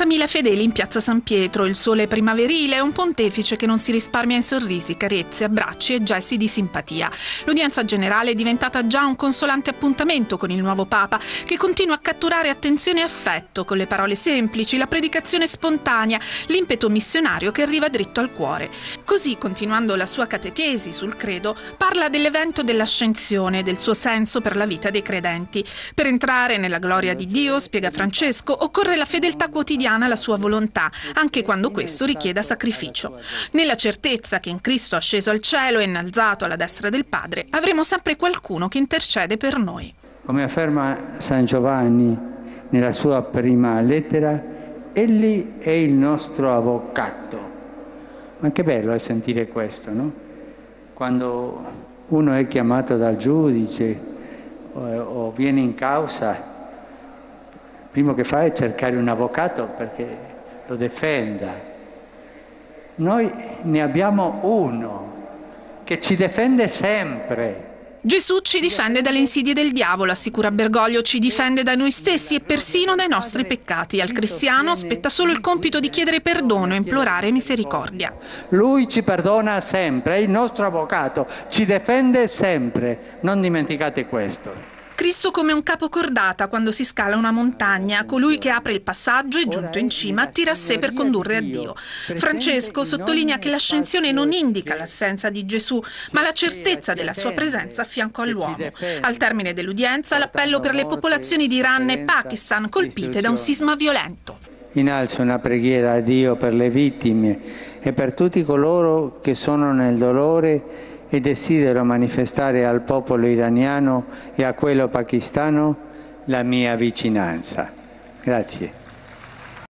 60.000 fedeli in piazza San Pietro, il sole primaverile e un pontefice che non si risparmia in sorrisi, carezze, abbracci e gesti di simpatia. L'udienza generale è diventata già un consolante appuntamento con il nuovo Papa, che continua a catturare attenzione e affetto con le parole semplici, la predicazione spontanea, l'impeto missionario che arriva dritto al cuore. Così, continuando la sua catechesi sul credo, parla dell'evento dell'ascensione e del suo senso per la vita dei credenti. Per entrare nella gloria di Dio, spiega Francesco, occorre la fedeltà quotidiana alla sua volontà, anche quando questo richieda sacrificio. Nella certezza che in Cristo asceso al cielo e innalzato alla destra del Padre, avremo sempre qualcuno che intercede per noi. Come afferma San Giovanni nella sua prima lettera, egli è il nostro avvocato. Ma che bello è sentire questo, no? Quando uno è chiamato dal giudice o viene in causa, il primo che fa è cercare un avvocato perché lo difenda. Noi ne abbiamo uno che ci difende sempre. Gesù ci difende dalle insidie del diavolo, assicura Bergoglio, ci difende da noi stessi e persino dai nostri peccati. Al cristiano spetta solo il compito di chiedere perdono e implorare misericordia. Lui ci perdona sempre, è il nostro avvocato, ci difende sempre. Non dimenticate questo. Cristo come un capo cordata quando si scala una montagna, colui che apre il passaggio e giunto in cima attira a sé per condurre a Dio. Francesco sottolinea che l'ascensione non indica l'assenza di Gesù, ma la certezza della sua presenza a fianco all'uomo. Al termine dell'udienza l'appello per le popolazioni di Iran e Pakistan colpite da un sisma violento. Innalzo una preghiera a Dio per le vittime e per tutti coloro che sono nel dolore e desidero manifestare al popolo iraniano e a quello pakistano la mia vicinanza. Grazie.